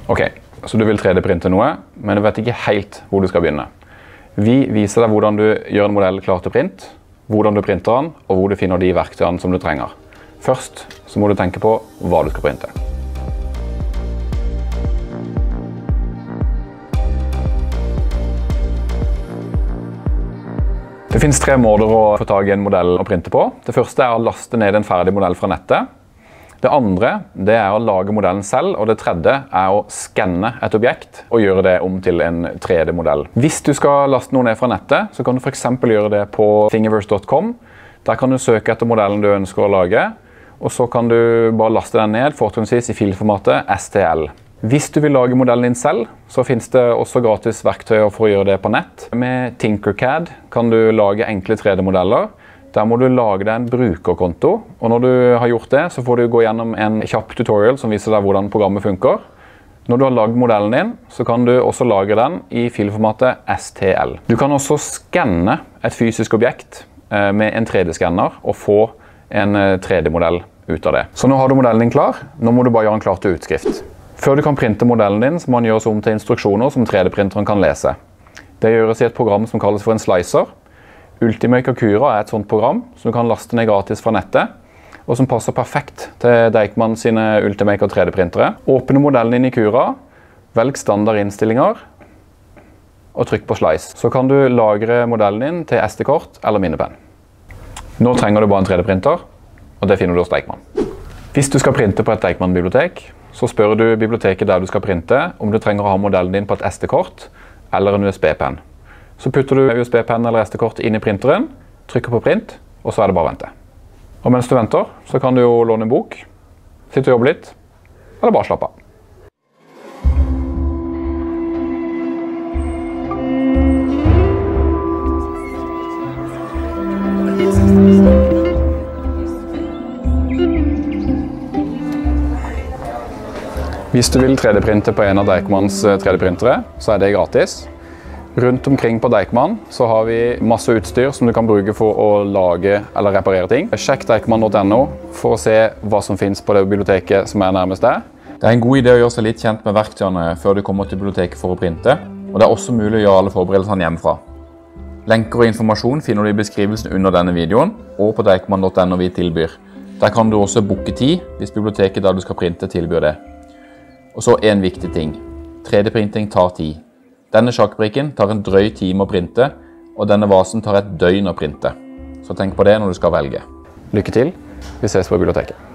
Ok, så du vil 3D-printe noe, men du vet ikke helt hvor du skal begynne. Vi viser deg hvordan du gjør en modell klar til print, hvordan du printer den, og hvor du finner de verktøyene som du trenger. Først så må du tenke på hva du skal printe. Det finnes 3 måter å få tag i en modell å printe på. Det første er å laste ned en ferdig modell fra nettet. Det andre det er å lage modellen selv, og det tredje er å skanne et objekt og gjøre det om til en 3D-modell. Hvis du skal laste noe ned fra nettet, så kan du for eksempel gjøre det på thingiverse.com. Der kan du søke etter modellen du ønsker å lage, og så kan du bare laste den ned, fortrinnsvis i filformatet STL. Hvis du vil lage modellen din selv, så finnes det også gratis verktøyer for å gjøre det på nett. Med Tinkercad kan du lage enkle 3D-modeller. Der må du lage deg en brukerkonto, og når du har gjort det, så får du gå gjennom en kjapp tutorial som viser deg hvordan programmet funker. Når du har laget modellen din, så kan du også lage den i filformatet STL. Du kan også skanne et fysisk objekt med en 3D-skanner og få en 3D-modell ut av det. Så nå har du modellen din klar, nå må du bare gjøre den klar til utskrift. Før du kan printe modellen din, så må den gjøres om til instruksjoner som 3D-printeren kan lese. Det gjøres i et program som kalles for en slicer. Ultimaker Cura er et sånt program som du kan laste ned gratis fra nettet, og som passer perfekt til Deichman sine Ultimaker 3D-printere. Åpne modellen din i Cura, velg standard innstillinger, og trykk på Slice. Så kan du lagre modellen din til SD-kort eller minnepenn. Nå trenger du bare en 3D-printer, og det finner du hos Deichman. Hvis du skal printe på et Deichman-bibliotek, så spør du biblioteket der du skal printe om du trenger å ha modellen din på et SD-kort eller en USB-penn. Så putter du USB-penn eller SD-kort inn i printeren, trykker på print, og så er det bare å vente. Og mens du venter, så kan du jo låne en bok, sitte og jobbe litt, eller bare slappe av. Hvis du vil 3D-printe på en av Deichmans 3D-printere, så er det gratis. Rundt omkring på Deichman så har vi masse utstyr som du kan bruke for å lage eller reparere ting. Sjekk deichman.no for å se hva som finnes på det biblioteket som er nærmest deg. Det er en god idé å gjøre seg litt kjent med verktøyene før du kommer til biblioteket for å printe, og det er også mulig å gjøre alle forberedelsene hjemmefra. Lenker og informasjon finner du i beskrivelsen under denne videoen, og på deichman.no vi tilbyr. Der kan du også booke tid hvis biblioteket der du skal printe tilbyr det. Og så en viktig ting. 3D-printing tar tid. Denne sjakkbrikken tar en drøy time å printe, og denne vasen tar et døgn å printe. Så tenk på det når du skal velge. Lykke til. Vi ses på biblioteket.